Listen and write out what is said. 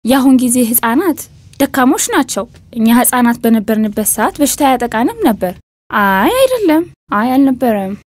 ያሁን ጊዜ ህፃናት ደካሞች ናቸው እኛ ህፃናት በነበርንበት ሰዓት በሽታ ያጠቃንም ነበር አይ አይደለም አይ አልነበረም